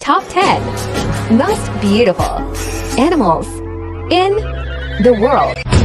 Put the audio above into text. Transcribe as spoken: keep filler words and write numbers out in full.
Top ten Most Beautiful Animals in the World.